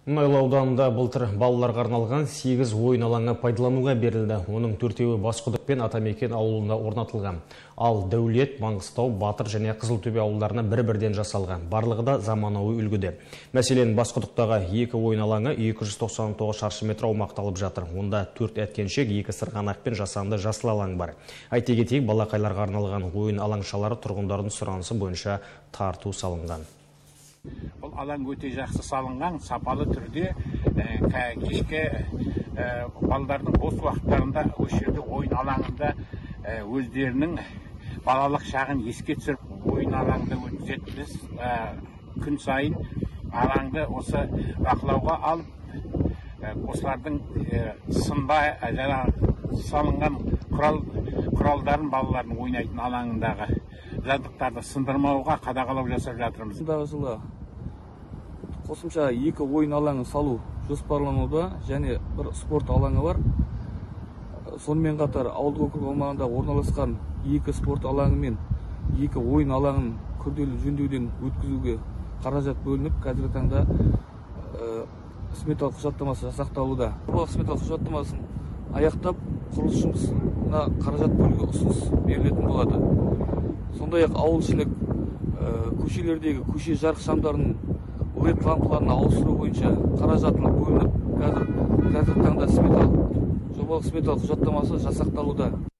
Мұнайлы ауданында былтыр балаларға арналған 8 ойын алаңы пайдалануға берілді. Оның 4-еуі Басқұдық пен Атамекен ауылында орнатылған. Ал Дәулет, Маңғыстау, Батыр және Қызылтөбе ауылдарына бір-бірден жасалған. Барлығы да заманауи үлгіде. Мәселен, Басқұдықтағы 2 ойын алаңы 299 шаршы метр аумақты алып жатыр. Онда 4 әткеншек, 2 сырғанақ пен жасанды жасыл алаң бар. Айта кетейік, балақайларға арналған ойын алаңшалары тұрғындардың сұранысы бойынша тарту салынған. Бұл алаң өте жақсы салынған, сапалы түрде кешке балалардың бос уақыттарында осы жерде ойын алаңында өздерінің балалық шағын еске түсіріп, ойын алаңында өткізеді. Біз күн сайын алаңды осы бақылауға алып, осылардың сынбай салынған құралдарын балалардың ойнайтын алаңындағы жабдықтарды сындырмауға қадағалау жасап жатырмыз. Жылы қосымша 2 ойын алаңы салу жоспарлануда, және бір спорт алаңы бар. Сонымен қатар ауылдық округ аумағында орналасқан 2 спорт алаңы мен 2 ойын алаңын күрделі жөндеуден өткізуге қаражат бөлініп, қазіргі таңда сметалық құжаттамасы жасақталуда. Сметалық құжаттамасын аяқтап, құрылыс жұмысына қаражат бөлуге ұсыныс берілетін болады. Сондай-ақ ауылшылық көшелердегі көше жарық шамдарының LED лампаларына ауыстыру бойынша қаражатына бөлініп, қазір таңда жобалық сметалық құжаттамасы жасақталуда.